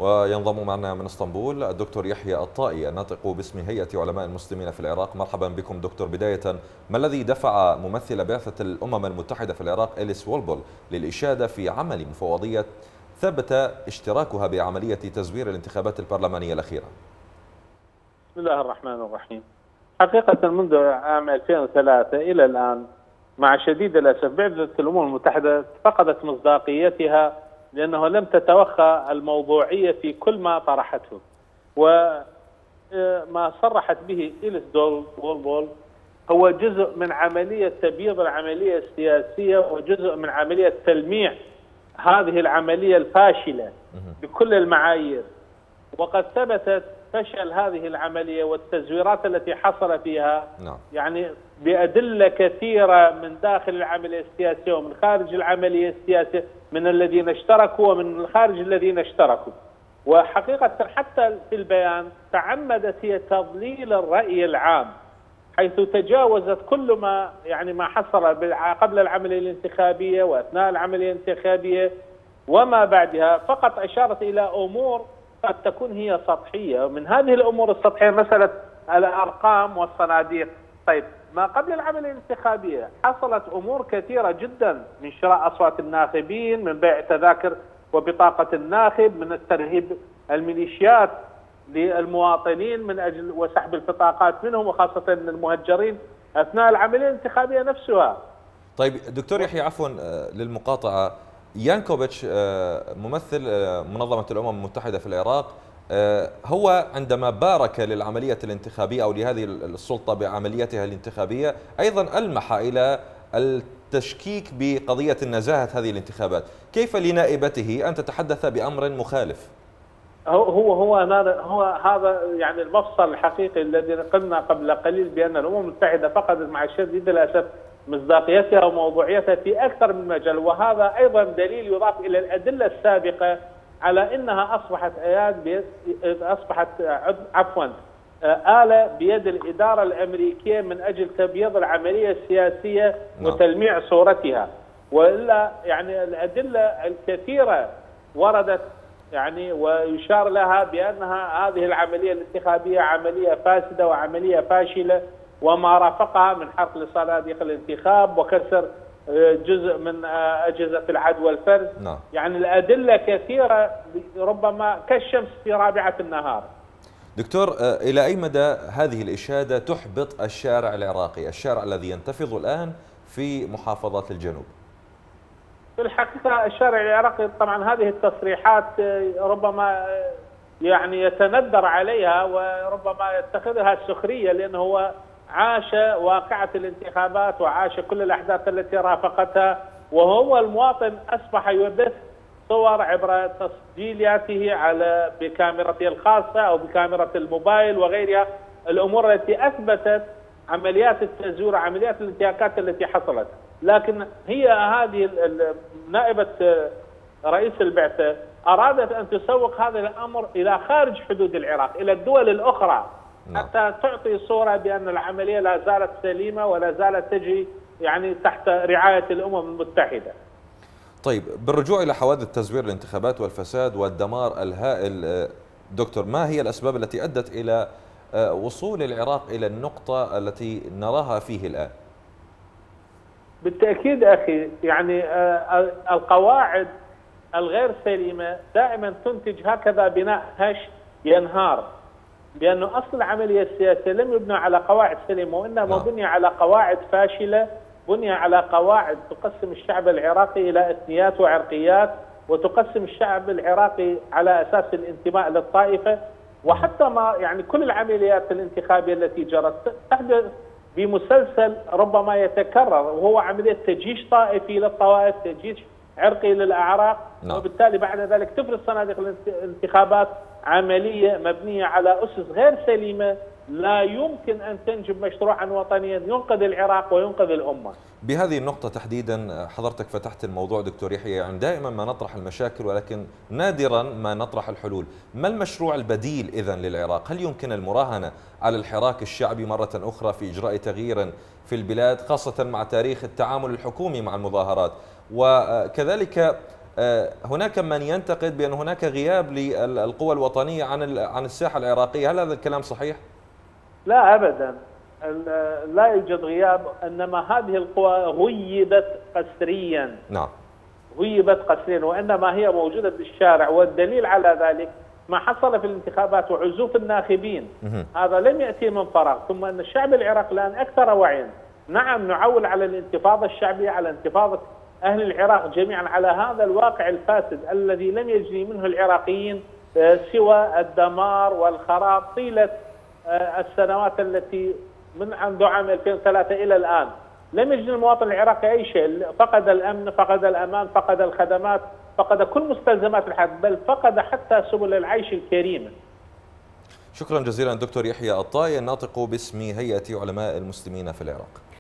وينضم معنا من اسطنبول الدكتور يحيى الطائي الناطق باسم هيئة علماء المسلمين في العراق. مرحبا بكم دكتور. بداية، ما الذي دفع ممثل بعثة الأمم المتحدة في العراق إليس وولبول للإشادة في عمل مفوضية ثبت اشتراكها بعملية تزوير الانتخابات البرلمانية الأخيرة؟ بسم الله الرحمن الرحيم. حقيقة منذ عام 2003 إلى الآن مع شديد الأسف بعثة الأمم المتحدة فقدت مصداقيتها، لأنه لم تتوخى الموضوعية في كل ما طرحته، وما صرحت به إليس وولبول هو جزء من عملية تبييض العملية السياسية وجزء من عملية تلميع هذه العملية الفاشلة بكل المعايير. وقد ثبتت فشل هذه العملية والتزويرات التي حصل فيها يعني بأدلة كثيرة من داخل العملية السياسية ومن خارج العملية السياسية، من الذين اشتركوا ومن الخارج الذين اشتركوا. وحقيقة حتى في البيان تعمدت هي تضليل الرأي العام، حيث تجاوزت كل ما ما حصل قبل العملية الانتخابية وأثناء العملية الانتخابية وما بعدها، فقط أشارت إلى أمور قد تكون هي سطحية. من هذه الأمور السطحية مسألة الأرقام والصناديق. طيب، ما قبل العملية الانتخابية حصلت أمور كثيرة جدا، من شراء أصوات الناخبين، من بيع تذاكر وبطاقة الناخب، من الترهيب الميليشيات للمواطنين من أجل وسحب البطاقات منهم، وخاصة المهجرين أثناء العملية الانتخابية نفسها. طيب دكتور يحيى، عفوا للمقاطعة، يانكوفيتش ممثل منظمة الأمم المتحدة في العراق هو عندما بارك للعملية الانتخابية أو لهذه السلطة بعمليتها الانتخابية أيضا ألمح إلى التشكيك بقضية نزاهة هذه الانتخابات. كيف لنائبته أن تتحدث بأمر مخالف؟ هو هذا المفصل الحقيقي الذي قلنا قبل قليل بأن الأمم المتحدة فقدت مع شديد الأسف مصداقيتها وموضوعيتها في أكثر من مجال، وهذا أيضا دليل يضاف إلى الأدلة السابقة على أنها أصبحت آلة بيد الإدارة الأمريكية من أجل تبييض العملية السياسية وتلميع صورتها. وإلا الأدلة الكثيرة وردت ويشار لها بأنها هذه العملية الانتخابية عملية فاسدة وعملية فاشلة، وما رافقها من حرق لصناديق الانتخاب وكسر جزء من أجهزة العد والفرز. الأدلة كثيرة ربما كالشمس في رابعة النهار. دكتور، إلى أي مدى هذه الإشادة تحبط الشارع العراقي، الشارع الذي ينتفض الآن في محافظات الجنوب؟ في الحقيقة الشارع العراقي طبعا هذه التصريحات ربما يتندر عليها وربما يتخذها سخرية، لأنه هو عاش واقعة الانتخابات وعاش كل الأحداث التي رافقتها، وهو المواطن أصبح يبث صور عبر تسجيلاته بكاميرته الخاصة أو بكاميرا الموبايل وغيرها، الأمور التي أثبتت عمليات التزوير وعمليات الانتهاكات التي حصلت. لكن هي هذه نائبة رئيس البعثة أرادت أن تسوق هذا الأمر إلى خارج حدود العراق، إلى الدول الأخرى، حتى تعطي صورة بأن العملية لا زالت سليمة ولا زالت تجري تحت رعاية الأمم المتحدة. طيب، بالرجوع إلى حوادث تزوير الانتخابات والفساد والدمار الهائل، دكتور، ما هي الأسباب التي أدت إلى وصول العراق إلى النقطة التي نراها فيه الآن؟ بالتأكيد أخي، القواعد الغير سليمة دائما تنتج هكذا بناء هش ينهار، لأنه أصل العملية السياسية لم يبنى على قواعد سليمة، وإنما بني على قواعد فاشلة، بني على قواعد تقسم الشعب العراقي إلى إثنيات وعرقيات، وتقسم الشعب العراقي على أساس الانتماء للطائفة. وحتى ما كل العمليات الانتخابية التي جرت تحدث بمسلسل ربما يتكرر، وهو عملية تجيش طائفي للطوائف، تجيش عرقي للأعراق، وبالتالي بعد ذلك تفرز صناديق الانتخابات عملية مبنية على أسس غير سليمة لا يمكن أن تنجب مشروعا وطنيا ينقذ العراق وينقذ الأمة. بهذه النقطة تحديدا حضرتك فتحت الموضوع دكتور يحيى، دائما ما نطرح المشاكل ولكن نادرا ما نطرح الحلول. ما المشروع البديل إذن للعراق؟ هل يمكن المراهنة على الحراك الشعبي مرة أخرى في إجراء تغيير في البلاد، خاصة مع تاريخ التعامل الحكومي مع المظاهرات، وكذلك هناك من ينتقد بأن هناك غياب للقوى الوطنية عن الساحة العراقية، هل هذا الكلام صحيح؟ لا أبدا، لا يوجد غياب، إنما هذه القوى غيبت قسريا. نعم. غيبت قسريا، وإنما هي موجودة بالشارع، والدليل على ذلك ما حصل في الانتخابات وعزوف الناخبين. هذا لم يأتي من فراغ، ثم أن الشعب العراقي الآن أكثر وعيا. نعم، نعول على الانتفاضة الشعبية، على انتفاضة أهل العراق جميعا على هذا الواقع الفاسد الذي لم يجني منه العراقيين سوى الدمار والخراب طيلة السنوات التي من عام 2003 إلى الآن. لم يجد المواطن العراقي أي شيء، فقد الأمن، فقد الأمان، فقد الخدمات، فقد كل مستلزمات الحياة، بل فقد حتى سبل العيش الكريمة. شكرا جزيلا دكتور يحيى الطاي، الناطق باسم هيئة علماء المسلمين في العراق.